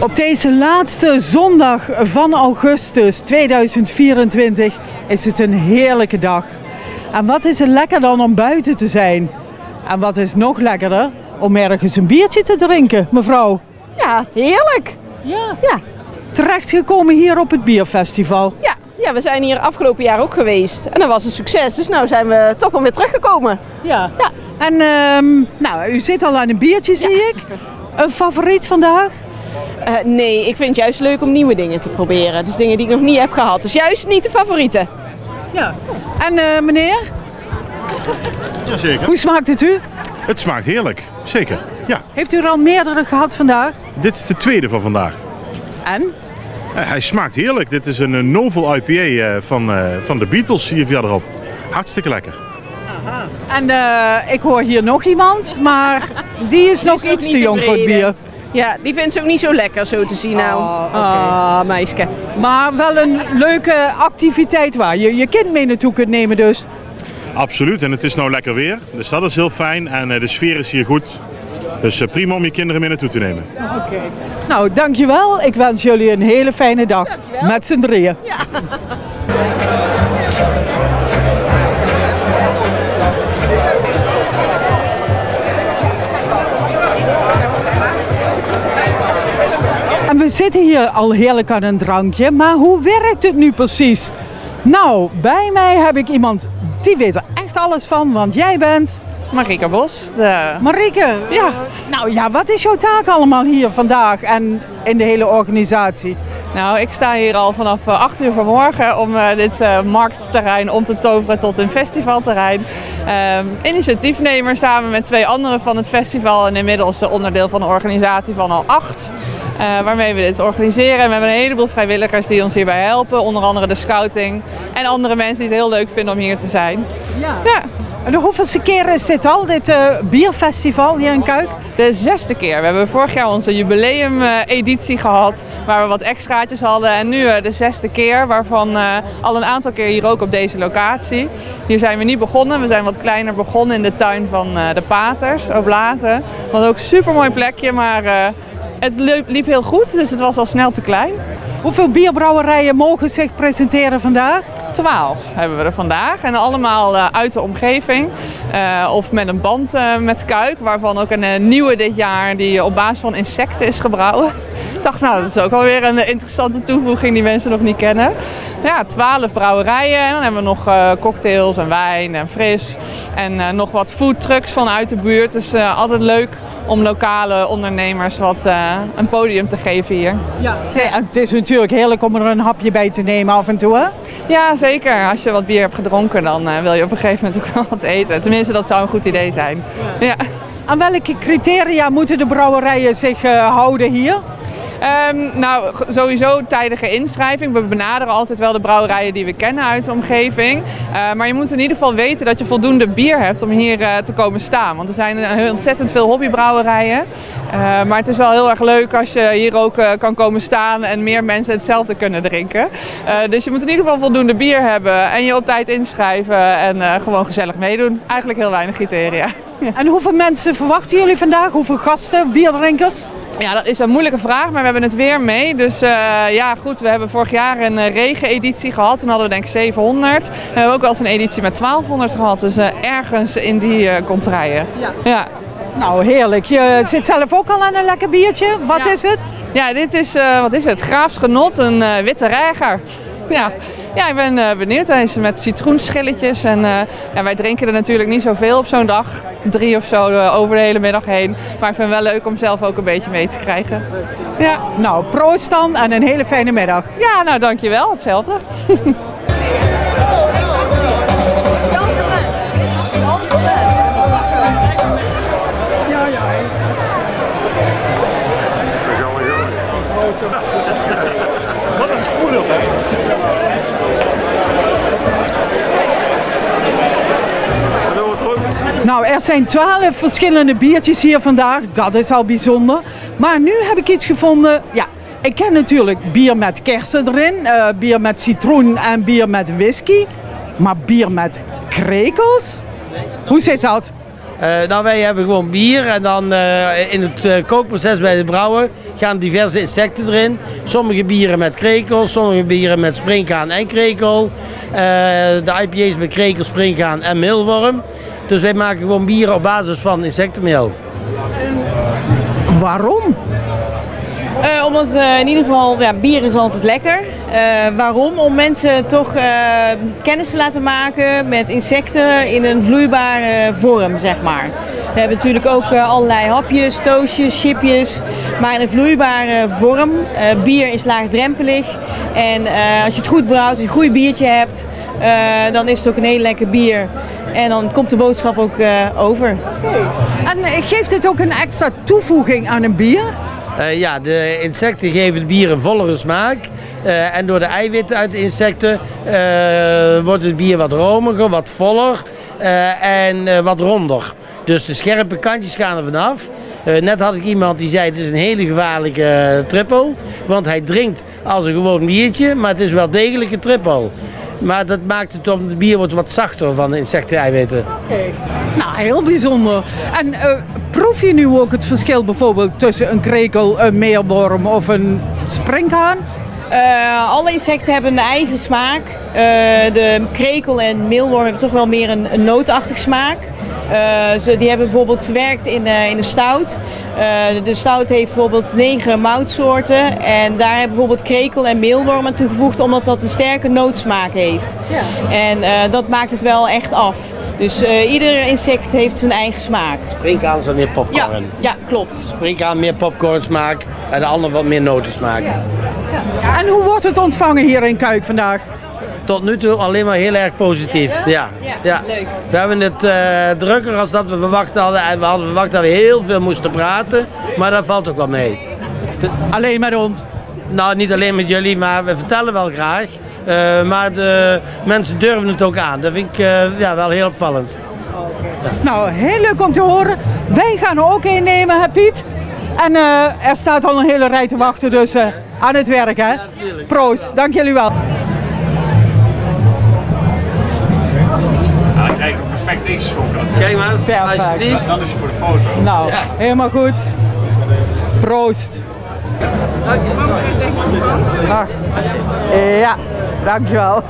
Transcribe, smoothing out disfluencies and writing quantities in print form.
Op deze laatste zondag van augustus 2024 is het een heerlijke dag. En wat is het lekker dan om buiten te zijn? En wat is nog lekkerder om ergens een biertje te drinken, mevrouw? Ja, heerlijk. Ja. Terechtgekomen hier op het bierfestival. Ja, we zijn hier afgelopen jaar ook geweest en dat was een succes. Dus nu zijn we toch wel weer teruggekomen. Ja. En nou, u zit al aan een biertje, zie ik. Een favoriet vandaag? Nee, ik vind het juist leuk om nieuwe dingen te proberen. Dus dingen die ik nog niet heb gehad. Dus juist niet de favorieten. Ja. En meneer? Jazeker. Hoe smaakt het u? Het smaakt heerlijk, zeker. Ja. Heeft u er al meerdere gehad vandaag? Dit is de tweede van vandaag. En? Hij smaakt heerlijk. Dit is een Novel IPA van de Beatles, zie je verderop. Hartstikke lekker. En ik hoor hier nog iemand, maar die is nog iets te jong voor het bier. Ja, die vindt ze ook niet zo lekker zo te zien nou. Okay. Meisje. Maar wel een leuke activiteit waar je je kind mee naartoe kunt nemen dus. Absoluut, en het is nou lekker weer, dus dat is heel fijn en de sfeer is hier goed. Dus prima om je kinderen mee naartoe te nemen. Oké. Nou, dankjewel. Ik wens jullie een hele fijne dag. Dankjewel. Met z'n drieën. Ja. En we zitten hier al heerlijk aan een drankje, maar hoe werkt het nu precies? Nou, bij mij heb ik iemand die weet er echt alles van, want jij bent... Marieke Bos. Marieke, Ja. Nou ja, wat is jouw taak allemaal hier vandaag en in de hele organisatie? Nou, ik sta hier al vanaf 8 uur vanmorgen om dit marktterrein om te toveren tot een festivalterrein. Initiatiefnemer samen met 2 anderen van het festival en inmiddels onderdeel van de organisatie van al 8. Waarmee we dit organiseren. En we hebben een heleboel vrijwilligers die ons hierbij helpen. Onder andere de scouting en andere mensen die het heel leuk vinden om hier te zijn. Ja. En de hoeveelste keer is dit al, dit bierfestival hier in Kuik? De 6e keer. We hebben vorig jaar onze jubileum-editie gehad, waar we wat extraatjes hadden. En nu de 6e keer, waarvan al een aantal keer hier ook op deze locatie. Hier zijn we niet begonnen. We zijn wat kleiner begonnen in de tuin van de Paters, Oblaten. Wat ook een super mooi plekje, maar het liep heel goed, dus het was al snel te klein. Hoeveel bierbrouwerijen mogen zich presenteren vandaag? 12 hebben we er vandaag en allemaal uit de omgeving of met een band met Kuik, waarvan ook een nieuwe dit jaar die op basis van insecten is gebrouwen. Ik dacht, nou, dat is ook alweer een interessante toevoeging die mensen nog niet kennen. Ja, 12 brouwerijen en dan hebben we nog cocktails en wijn en fris en nog wat foodtrucks vanuit de buurt. Dus altijd leuk om lokale ondernemers wat een podium te geven hier. Ja, het is natuurlijk heerlijk om er een hapje bij te nemen af en toe, hè? Ja, zeker. Als je wat bier hebt gedronken, dan wil je op een gegeven moment ook wel wat eten. Tenminste, dat zou een goed idee zijn. Ja. Aan welke criteria moeten de brouwerijen zich houden hier? Nou, sowieso tijdige inschrijving. We benaderen altijd wel de brouwerijen die we kennen uit de omgeving. Maar je moet in ieder geval weten dat je voldoende bier hebt om hier te komen staan. Want er zijn ontzettend veel hobbybrouwerijen. Maar het is wel heel erg leuk als je hier ook kan komen staan en meer mensen hetzelfde kunnen drinken. Dus je moet in ieder geval voldoende bier hebben en je op tijd inschrijven en gewoon gezellig meedoen. Eigenlijk heel weinig criteria. En hoeveel mensen verwachten jullie vandaag? Hoeveel gasten, bierdrinkers? Ja, dat is een moeilijke vraag, maar we hebben het weer mee. Dus ja, goed, we hebben vorig jaar een regeneditie gehad. Toen hadden we denk ik 700. We hebben ook wel eens een editie met 1200 gehad. Dus ergens in die contraien. Ja. Nou, heerlijk. Je zit zelf ook al aan een lekker biertje. Wat is het? Ja, dit is, wat is het? Graafs Genot, een witte reiger. Ja, ik ben benieuwd. Hij is met citroenschilletjes en ja, wij drinken er natuurlijk niet zoveel op zo'n dag. 3 of zo over de hele middag heen. Maar ik vind het wel leuk om zelf ook een beetje mee te krijgen. Ja. Nou, proost dan en een hele fijne middag. Ja, nou dankjewel. Hetzelfde. Wat een spoedel, hè? Nou, er zijn 12 verschillende biertjes hier vandaag. Dat is al bijzonder. Maar nu heb ik iets gevonden. Ja, ik ken natuurlijk bier met kersen erin, bier met citroen en bier met whisky. Maar bier met krekels? Hoe zit dat? Nou, wij hebben gewoon bier en dan in het kookproces bij de brouwen gaan diverse insecten erin. Sommige bieren met krekel, sommige bieren met springkaan en krekel. De IPA's met krekel, springkaan en meelworm. Dus wij maken gewoon bieren op basis van insectenmeel. Waarom? Omdat in ieder geval, ja, bier is altijd lekker. Waarom? Om mensen toch kennis te laten maken met insecten in een vloeibare vorm, zeg maar. We hebben natuurlijk ook allerlei hapjes, toastjes, chipjes, maar in een vloeibare vorm. Bier is laagdrempelig en als je het goed brouwt, als je een goed biertje hebt, dan is het ook een heel lekker bier. En dan komt de boodschap ook over. En geeft dit ook een extra toevoeging aan een bier? Ja, de insecten geven het bier een vollere smaak. En door de eiwitten uit de insecten wordt het bier wat romiger, wat voller en wat ronder. Dus de scherpe kantjes gaan er vanaf. Net had ik iemand die zei het is een hele gevaarlijke trippel. Want hij drinkt als een gewoon biertje, maar het is wel degelijk een trippel. Maar dat maakt het om het bier wordt wat zachter van de insecten-eiwitten. Okay. Nou, heel bijzonder. En proef je nu ook het verschil bijvoorbeeld tussen een krekel, een meelworm of een springhaan? Alle insecten hebben een eigen smaak. De krekel en meelworm hebben toch wel meer een nootachtig smaak. Die hebben bijvoorbeeld verwerkt in de stout. De stout heeft bijvoorbeeld 9 moutsoorten en daar hebben bijvoorbeeld krekel en meelworm aan toegevoegd omdat dat een sterke nootsmaak heeft. Ja. En dat maakt het wel echt af. Dus ieder insect heeft zijn eigen smaak. Springkaan is wat meer popcorn. Ja, klopt. Springkaan meer popcorn smaak en de ander wat meer notensmaak. Ja. Ja. En hoe wordt het ontvangen hier in Cuijk vandaag? Tot nu toe alleen maar heel erg positief. Ja. Leuk. We hebben het drukker als dat we verwacht hadden. En we hadden verwacht dat we heel veel moesten praten. Maar dat valt ook wel mee. Alleen met ons? Nou, niet alleen met jullie, maar we vertellen wel graag. Maar de mensen durven het ook aan. Dat vind ik wel heel opvallend. Ja. Nou, heel leuk om te horen. Wij gaan er ook een nemen, hè Piet? En er staat al een hele rij te wachten, dus aan het werk, hè? Ja, proost, dank jullie wel. Dan krijg ik een perfect ingeschonken. Kijk maar eens, perfect. Dan is hij voor de foto. Nou, ja. Helemaal goed. Proost. Wacht. Ja, dankjewel.